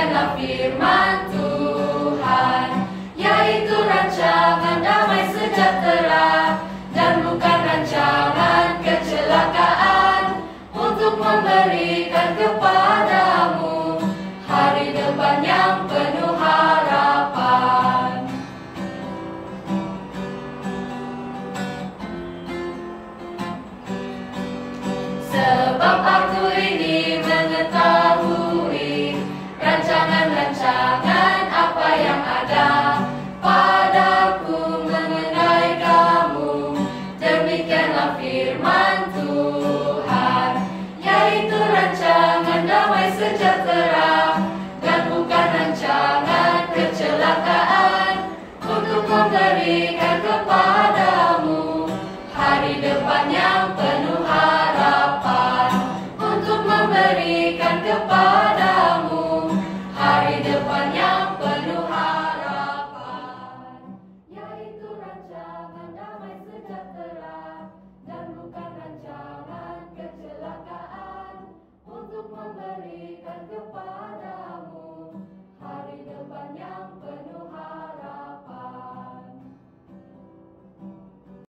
demikianlah firman Tuhan, yaitu rancangan damai sejahtera dan bukan rancangan kecelakaan, untuk memberikan kepadamu hari depan yang penuh harapan. Sebab aku ini mengetahui rancangan-rancangan apa yang ada padaku mengenai kamu, demikianlah firman Tuhan, yaitu rancangan damai sejahtera dan bukan rancangan kecelakaan, untuk memberikan kepadamu hari depan yang penuh